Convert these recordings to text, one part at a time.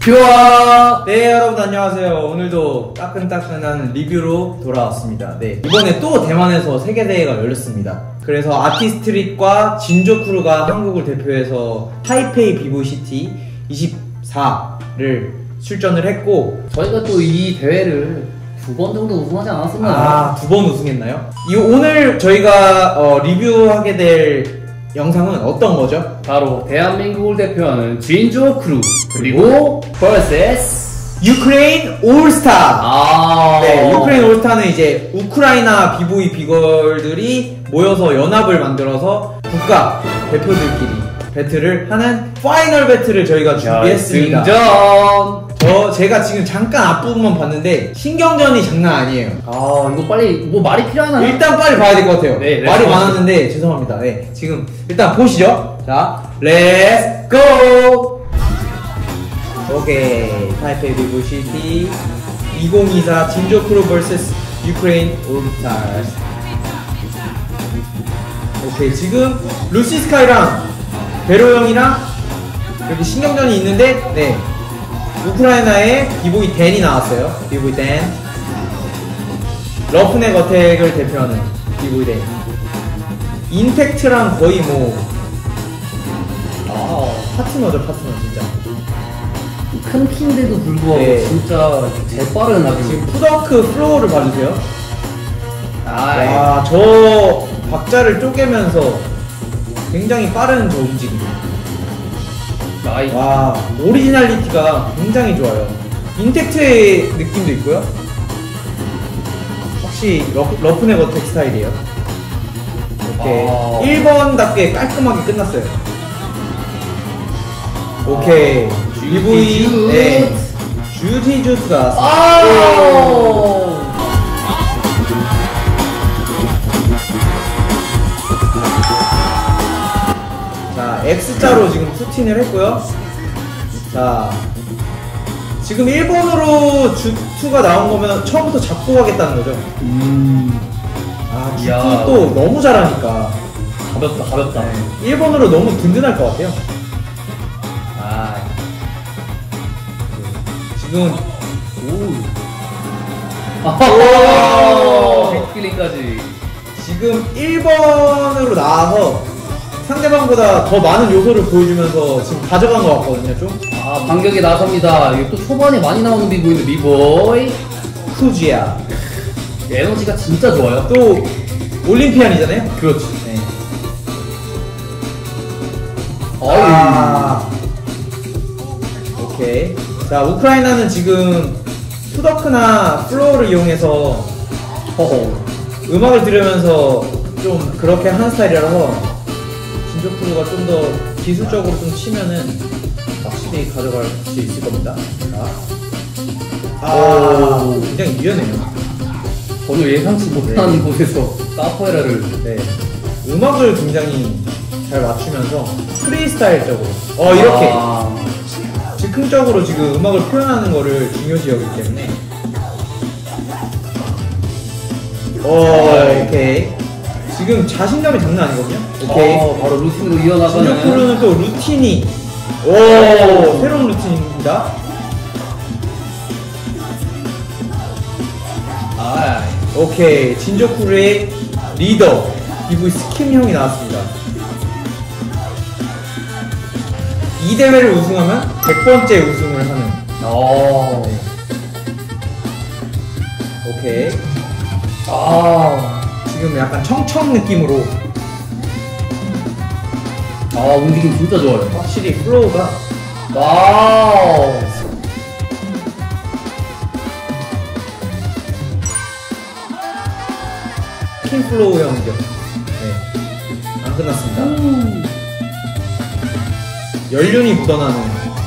큐아! 네, 여러분 안녕하세요. 오늘도 따끈따끈한 리뷰로 돌아왔습니다. 네, 이번에 또 대만에서 세계대회가 열렸습니다. 그래서 아티스트릿과 진조크루가 한국을 대표해서 타이페이 비보이시티 24를 출전을 했고, 저희가 또 이 대회를 2번 정도 우승하지 않았었나요? 아, 2번 우승했나요? 오늘 저희가 리뷰하게 될 영상은 어떤 거죠? 바로 대한민국을 대표하는 진조크루 그리고 vs 유크레인 올스타! 네, 유크레인 올스타는 이제 우크라이나 비보이 비걸들이 모여서 연합을 만들어서 국가 대표들끼리 배틀을 하는 파이널 배틀을 저희가 준비했습니다. 승전! 제가 지금 잠깐 앞부분만 봤는데 신경전이 장난 아니에요. 아, 이거 빨리 뭐 말이 필요하나요? 일단 빨리 봐야 될 것 같아요. 네, 말이 많았는데 죄송합니다. 네, 지금 일단 보시죠. 자, 렛츠 고! 오케이, 타이페이 비보이시티 2024 진조크루 vs 유크레인 올스타즈. 오케이, 지금 루시스카이랑 베로 형이랑 여기 신경전이 있는데, 네, 우크라이나의 비보이 댄이 나왔어요. 비보이 댄, 러프넥 어택을 대표하는 비보이 댄. 인펙트랑 거의 뭐 파트너죠, 파트너. 진짜 큰 키인데도 불구하고 네. 진짜 재빠른 아주. 지금 푸더크 플로우를 봐주세요. 아, 저 박자를 쪼개면서 굉장히 빠른 저 움직임. 와, 오리지널리티가 굉장히 좋아요. 인텍트의 느낌도 있고요. 확실히 러프넥 어택 스타일이에요. 오케이, 1번답게 깔끔하게 끝났어요. 오케이, BV, 네, 주티 주스가 자, X자로 지금 투틴을 했고요. 자, 지금 1번으로 주투가 나온 거면 처음부터 잡고 가겠다는 거죠. 아, 주투 또 너무 잘하니까 가볍다. 네, 1번으로 너무 든든할 것 같아요. 지금 백필링까지. 지금 1번으로 나와서 상대방보다 더 많은 요소를 보여주면서 지금 가져간 것 같거든요, 좀. 반격에 나섭니다. 이게 또 초반에 많이 나오는 비보이인데, 비보이 쿠지야. 에너지가 진짜 좋아요. 또 올림피안이잖아요. 그렇지. 네. 오케이. 자, 우크라이나는 지금 푸더크나 플로어를 이용해서 음악을 들으면서 좀 그렇게 하는 스타일이라서 진조크루가 좀 더 기술적으로 좀 치면은 확실히 가져갈 수 있을 겁니다. 굉장히 유연해요. 전혀 예상치 못한 곳에서 카포에라를. 네, 음악을 굉장히 잘 맞추면서 프리스타일적으로 이렇게 즉흥적으로 지금 음악을 표현하는 거를 중요시 여기기 때문에 오케이, 지금 자신감이 장난 아니거든요. 오케이, 바로 루틴으로 이어나가는. 진조크루는 또 루틴이 새로운 루틴입니다. 오케이, 진조크루의 리더 BV 스킨 형이 나왔습니다. 이 대회를 우승하면 100번째 우승을 하는. 네. 오케이. 지금 약간 청청 느낌으로. 움직임 진짜 좋아요. 확실히 플로우가. 킹 플로우 형이죠. 네, 안 끝났습니다. 연륜이 묻어나는.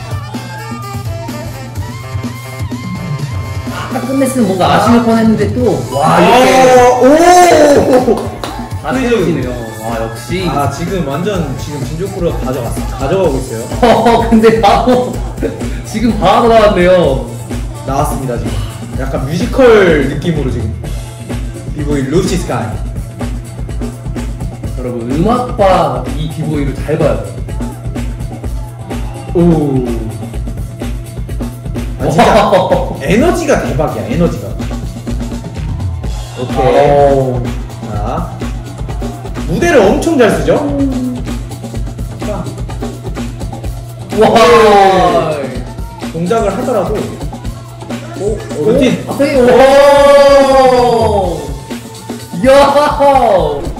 딱 끝냈으면 뭔가 아쉬울 뻔했는데 또 이렇게 역시. 지금 완전 지금 진조크루가 가져가고 있어요. 근데 지금 바로 나왔네요. 나왔습니다. 지금 약간 뮤지컬 느낌으로 지금 비보이 루시스카이. 여러분, 음악과 이 비보이를 잘 봐야 돼요. 진짜 에너지가 대박이야. 에너지가. 오케이. 오. 자, 무대를 엄청 잘 쓰죠? 자, 와. 동작을 하더라도 오, 루틴. 앞에 오. 야.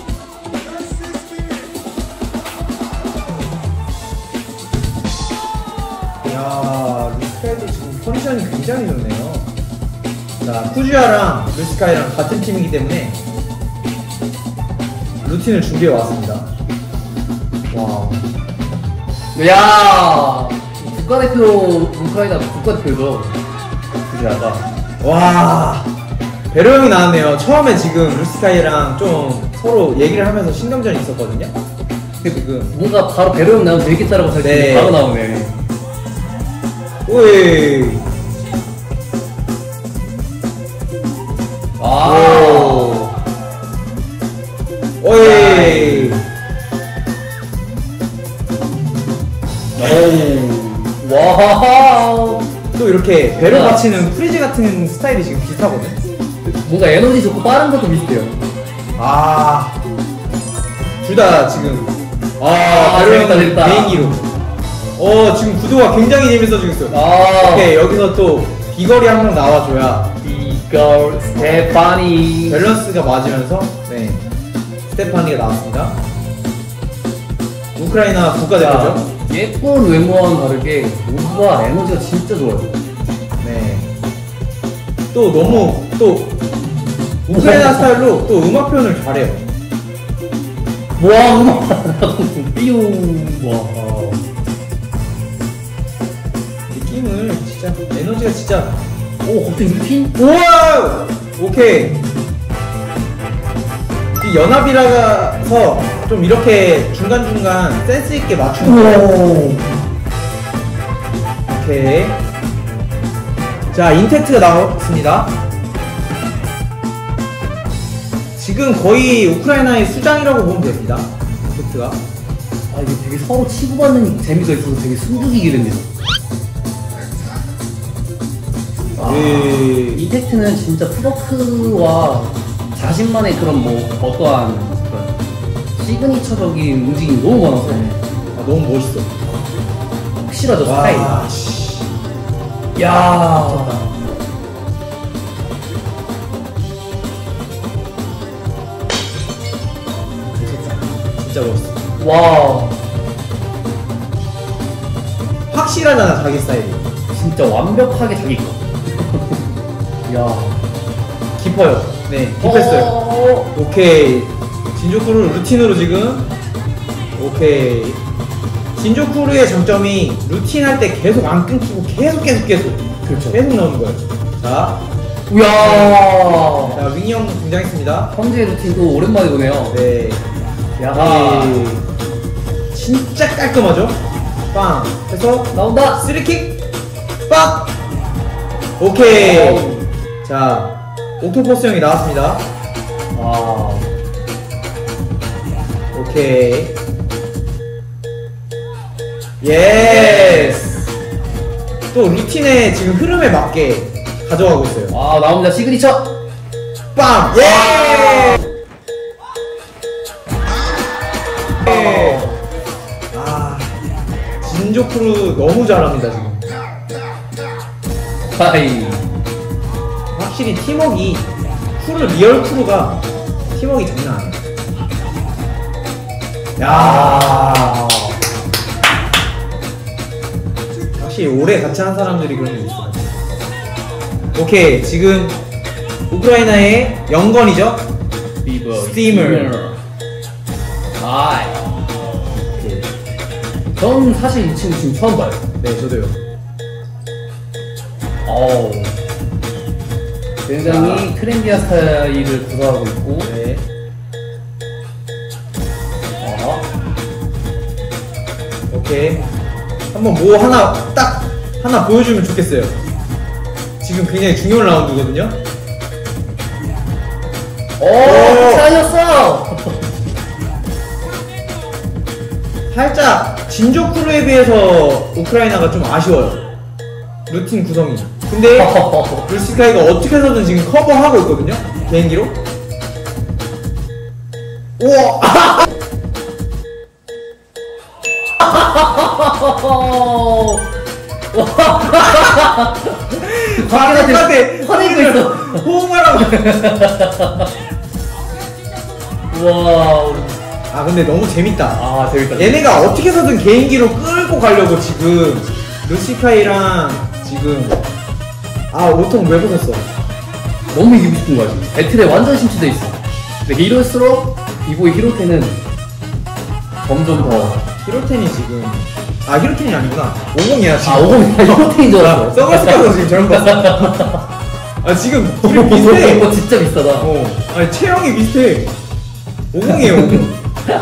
야, 루스카이도 지금 컨디션이 굉장히 좋네요. 자, 쿠지아랑 루스카이랑 같은 팀이기 때문에 루틴을 준비해 왔습니다. 와. 야. 국가대표 우크라이나 국가대표죠. 그지아가. 와, 베로 형이 나왔네요. 처음에 지금 루스카이랑 좀 서로 얘기를 하면서 신경전이 있었거든요. 지금 뭔가 바로 배로형 나오면 되겠다라고 생각했는데 네. 바로 나오네. 오이. 아. 오이. 오. 와우. 또 이렇게 배로 받치는 프리즈 같은 스타일이 지금 비슷하거든. 뭔가 에너지 좋고 빠른 것도 비슷해요. 아, 둘 다 지금 재밌다, 배로 형은 재밌다. 개인기로. 지금 구도가 굉장히 재밌어지고 있어요. 아. 오케이, 여기서 또 비거리 한 명 나와줘야 이걸 스테파니. 밸런스가 맞으면서 네, 스테파니가 나왔습니다. 우크라이나 국가대표죠. 자, 예쁜 외모와는 다르게 모두가 에너지가 진짜 좋아요. 네. 또 너무 또 우크라이나 스타일로 또 음악 표현을 잘해요. 와, 음악 삐용. 와. 느낌을 진짜 에너지가 진짜. 오, 갑자기 루틴? 우와! 오케이. 이 연합이라서 좀 이렇게 중간중간 센스 있게 맞추는 거예요. 오케이. 자, 인텍트가 나왔습니다. 지금 거의 우크라이나의 수장이라고 보면 됩니다. 인텍트가. 아, 이게 되게 서로 치고받는 재미가 있어서 되게 숨죽이게 됩니다. 이펙트는 진짜 프로크와 자신만의 그런 뭐 어떠한 그런 시그니처적인 움직임이 너무 많아서 너무 멋있어. 확실하죠 스타일. 씨. 야. 진짜 멋있어. 와. 확실하잖아, 자기 스타일이. 진짜 완벽하게 자기 거. 야. 깊어요. 네, 깊었어요. 오케이. 진조쿠르 루틴으로 지금. 오케이. 진조쿠르의 장점이 루틴 할 때 계속 안 끊기고 계속. 그렇죠. 계속 나오는 거예요. 자. 우야. 자, 윙이 형 등장했습니다. 현재 루틴도 오랜만에 보네요. 네. 야. 진짜 깔끔하죠? 빵. 해서 나온다. 3킥. 빡. 오케이. 자, 옥토퍼스 형이 나왔습니다. 아. 오케이. 예스. 또 루틴의 지금 흐름에 맞게 가져가고 있어요. 아, 나옵니다. 시그니처. 빵. 예. 아, 진조크루 너무 잘합니다 지금. 하이. 확실히 팀워크 크루 리얼 크루가 팀워크 장난 아니야. 야. 확실히 오래 같이 한 사람들이 그런 게 있어. 오케이, 지금 우크라이나의 영건이죠. 비버. 스티머. 아이. 오케이. 전 사실 이 친구 지금 처음 봐요. 네, 저도요. 어우. 굉장히 트렌디한 스타일을 구사하고 있고. 네. 오케이. 한번 뭐 하나 보여주면 좋겠어요. 지금 굉장히 중요한 라운드거든요. 오, 잘하셨어! 살짝 진조쿠르에 비해서 우크라이나가 좀 아쉬워요. 루틴 구성이. 근데 루시카이가 어떻게 해서든 지금 커버하고 있거든요? 개인기로. 우와! 바깥에 화내고 있어. 호응하라고. 와. 아 근데 너무 재밌다. 아 재밌다. 얘네가 어떻게 해서든 개인기로 끌고 가려고 지금 루시카이랑 지금 오통 왜 벗었어? 너무 이기고 싶은 거야 지금. 배틀에 완전 심취돼 있어. 근데 이럴수록 비보이 히로테는 점점 더. 히로텐이 지금 히로텐이 아니구나. 50이야 지금. 50이야. 히로테인 줄 알았어. 선글라스 껴서 지금 저런 거 봤어. 지금 둘이 비슷해. 이거 진짜 비싸다. 아니 체형이 비슷해. 50이에요 50.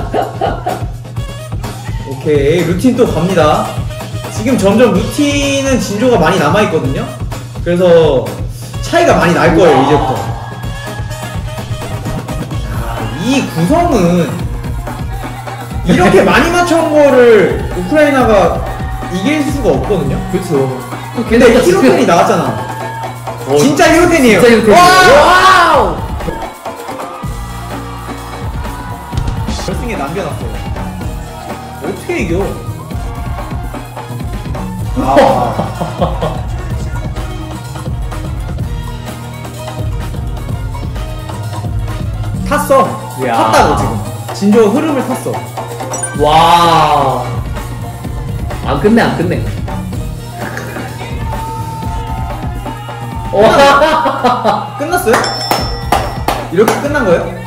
오케이 루틴 또 갑니다. 지금 점점 루틴은 진조가 많이 남아있거든요. 그래서 차이가 많이 날 거예요 이제부터. 이 구성은 이렇게 많이 맞춘 거를 우크라이나가 이길 수가 없거든요. 그렇죠. 근데 히로텐이 나왔잖아. 진짜 히로텐이에요. 진짜 히로텐이에요. 와우! 결승에 남겨놨어요. 어떻게 이겨? 탔어. 야. 탔다고 지금. 진조 흐름을 탔어. 와. 안 끝내 안 끝내. 와. 끝났어요? 이렇게 끝난 거예요?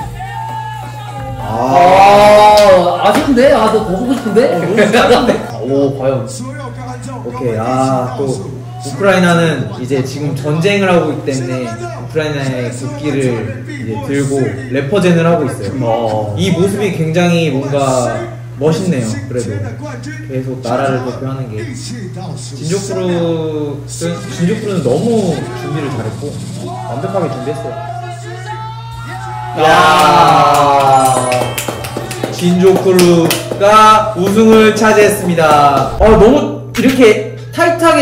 아쉬운데? 너 더 보고 싶은데? 너무 짧은데? 오 과연. 오케이. 또 우크라이나는 이제 지금 전쟁을 하고 있기 때문에 우크라이나의 국기를 이제 들고 래퍼젠을 하고 있어요. 이 모습이 굉장히 뭔가 멋있네요. 그래도 계속 나라를 대표하는 게 진조쿠르는 너무 준비를 잘했고 완벽하게 준비했어요. 진조쿠르가 우승을 차지했습니다. 너무 이렇게 타이트하게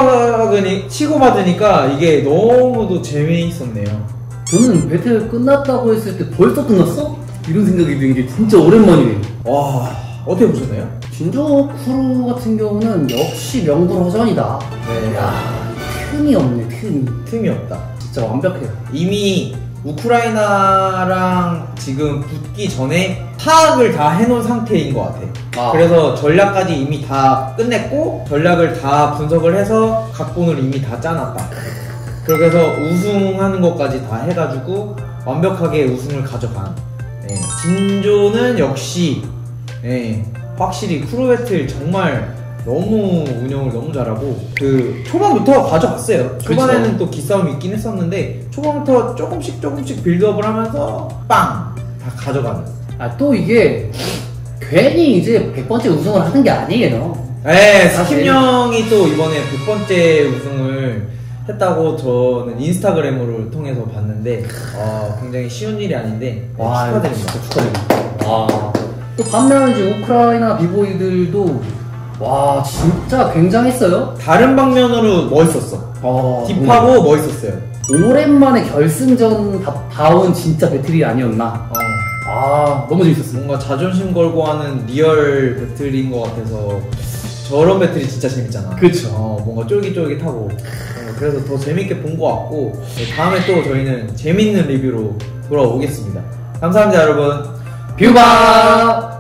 치고받으니까 이게 너무도 재미있었네요. 저는 배틀 끝났다고 했을 때 벌써 끝났어? 이런 생각이 드는 게 진짜 오랜만이에요. 와, 어떻게 보셨나요? 진조쿠르 같은 경우는 역시 명불허전이다. 네. 틈이 없네, 틈이 없다. 진짜 완벽해요. 이미 우크라이나랑 지금 붙기 전에 파악을 다 해놓은 상태인 것 같아. 그래서 전략까지 이미 다 끝냈고 전략을 다 분석을 해서 각본을 이미 다 짜놨다. 그렇게 해서 우승하는 것까지 다 해가지고 완벽하게 우승을 가져간. 진조는 역시 확실히 크루배틀 정말 너무 운영을 너무 잘하고 초반부터 가져갔어요. 초반에는 그쵸. 또 기싸움이 있긴 했었는데 초반부터 조금씩 빌드업을 하면서 빵! 다 가져가는. 또 이게 괜히 이제 100번째 우승을 하는 게 아니에요. 사심령이 또 이번에 100번째 우승을 했다고 저는 인스타그램으로 통해서 봤는데 굉장히 쉬운 일이 아닌데 축하드립니다. 축하드립니다. 또 반면 이제 우크라이나 비보이들도 진짜 굉장했어요. 다른 방면으로 멋있었어. 딥하고 멋있었어요. 오랜만에 결승전 다운 진짜 배틀이 아니었나. 너무 재밌었어. 뭔가 자존심 걸고 하는 리얼 배틀인 것 같아서 저런 배틀이 진짜 재밌잖아. 그쵸. 뭔가 쫄깃쫄깃하고 그래서 더 재밌게 본 것 같고 다음에 또 저희는 재밌는 리뷰로 돌아오겠습니다. 감사합니다 여러분. 뷰바.